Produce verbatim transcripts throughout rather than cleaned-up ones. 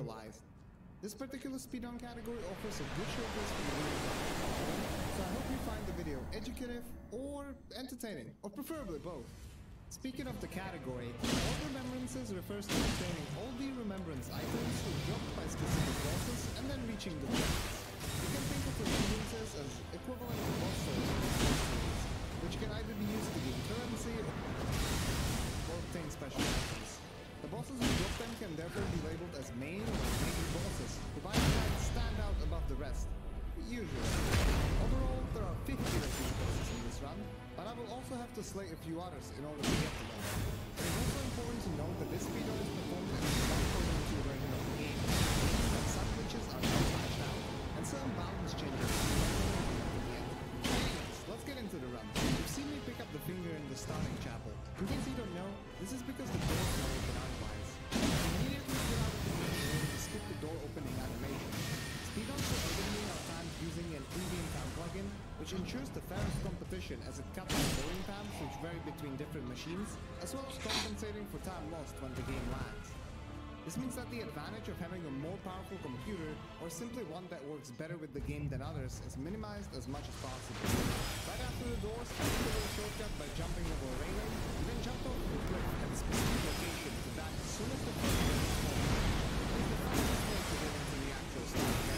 realized. This particular speedrun category offers a good showcase for the so I hope you find the video educative or entertaining, or preferably both. Speaking of the category, All Remembrances refers to obtaining all the remembrance items dropped by specific bosses and then reaching the bosses. You can think of remembrances as equivalent to boss souls, which can either be used to gain currency or obtain special items. The bosses who drop them can therefore be labeled as main or major bosses, who by design stand out above the rest. Usually. Overall, there are fifty of these bosses in this run, but I will also have to slay a few others in order to get to them. It is also important to note that this speedrun is performed in a one point two version of the game, meaning that some glitches are not patched out, and certain balance changes are not at the end. Anyways, let's get into the run. You've seen me pick up the finger in the starting chapel. In case you don't know, this is because the doors are open otherwise. Immediately get out of the game in order to skip the door opening animation. Speedruns are eliminating our time using an in-game time plugin, which ensures the fairest competition as it cuts the loading times which vary between different machines, as well as compensating for time lost when the game lags. This means that the advantage of having a more powerful computer, or simply one that works better with the game than others, is minimized as much as possible. Right after the doors, take a little shortcut by jumping over a railing, and then jump over the cliff at a specific location to back as soon as the first one is formed. It is the fastest way to get into the actual starting area.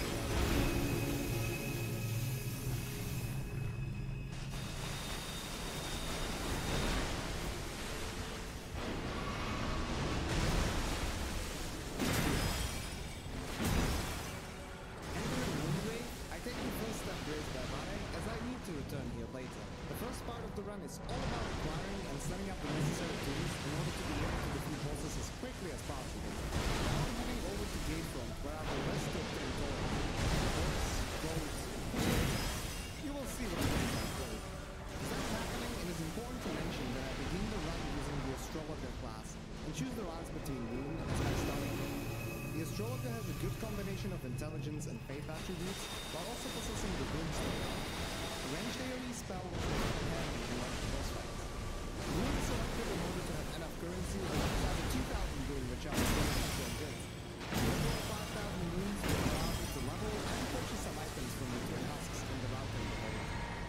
Is all about acquiring and setting up the necessary tools in order to be able to defeat bosses as quickly as possible. Now I'm heading over to Gatefront, where I will rest to obtain gold. Gold, gold. You will see what I mean by gold. As that's happening, it is important to mention that I begin the run using the Astrologer class, and choose the rounds between Moon and my starting point. The Astrologer has a good combination of intelligence and faith attributes, while also possessing the Doomstone. The ranged AoE spell will come in handy in large boss fights. Moon is selected in order to have enough currency to have a two thousand Moon, which I will get in from goods. The overall five thousand Moons will allow me to level and purchase some items from the Twin Husks in the routing area.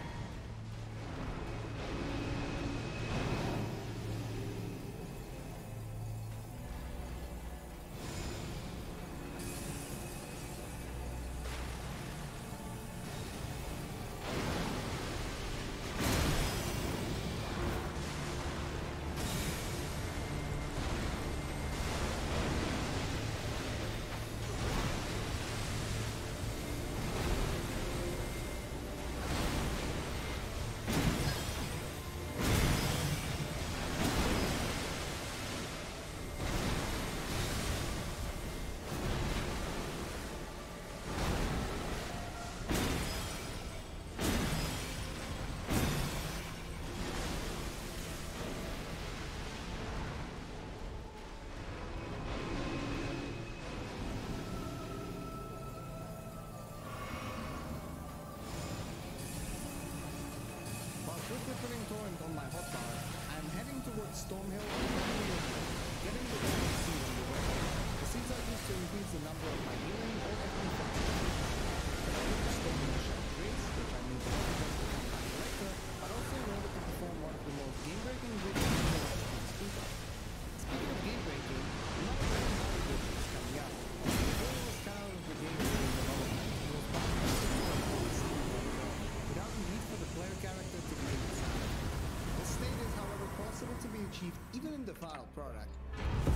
Quickly putting Torrent on my hotbar, I'm heading towards Stormhill and getting the Torrent seed on the way. The seeds are used to increase the number of my healing or F P factors. I use the Stormhill Shell Trace, which I need to just to become my collector, but also in order to perform one of the most game-breaking glitches in the world to speak of. Speaking of game-breaking, another very hard glitch is coming up. The goal was cut out of the game during development, and was possible to do on Steam without the need for the player character to be. This state is, however, possible to be achieved even in the final product.